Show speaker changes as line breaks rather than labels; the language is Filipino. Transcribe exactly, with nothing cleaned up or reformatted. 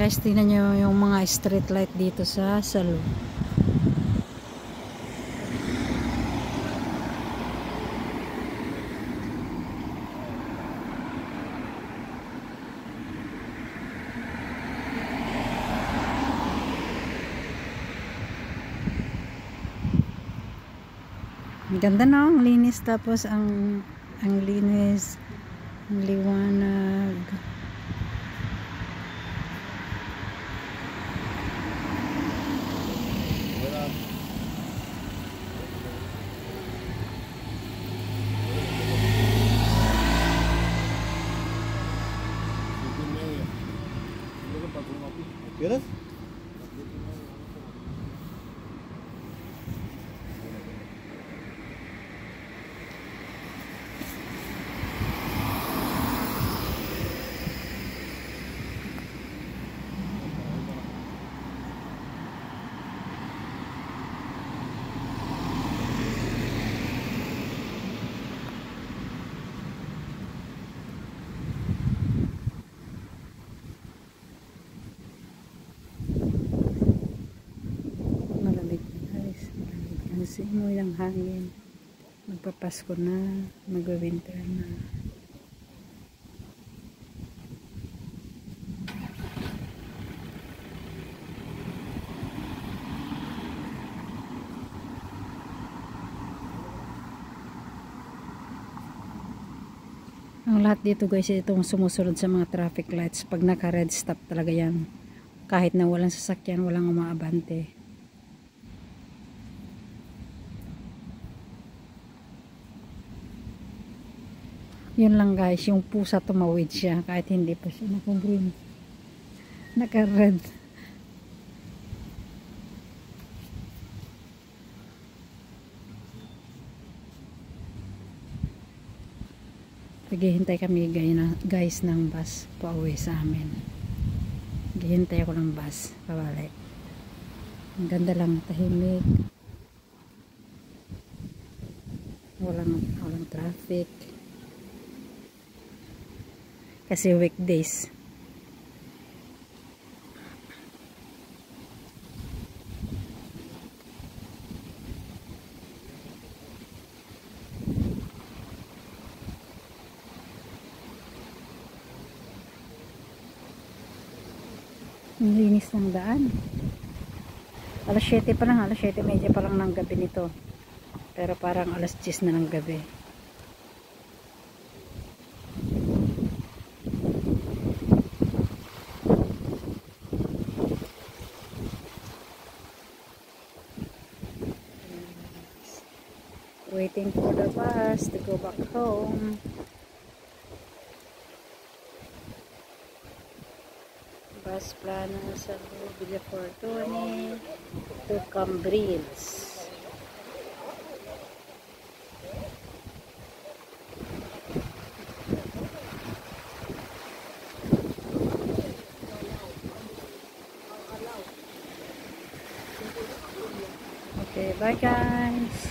Guys, tingnan nyo yung mga street light dito sa Salud. Ang ganda na, ang linis, tapos ang ang linis, ang liwanag.
¿Quieres?
Simoy ng hangin, magpapasko na, mag-winter na. Ang lahat dito guys, itong sumusunod sa mga traffic lights. Pag naka red stop talaga yan, kahit na walang sasakyan, walang umaabante. Yun lang guys, yung pusa tumawid siya kahit hindi pa siya naka-green, naka-red. Naghihintay kami guys ng bus pauwi sa amin. Naghihintay ako ng bus pabalik. Ang ganda lang, tahimik, walang, walang traffic. Kasi weekdays. Ang linis ng daan. Alas siyete pa lang, alas siyete medya pa lang ng gabi nito. Pero parang alas diyes na ng gabi. Waiting for the bus to go back home. Bus plano sa Villa Fortuny to Cambrils. Okay, bye guys.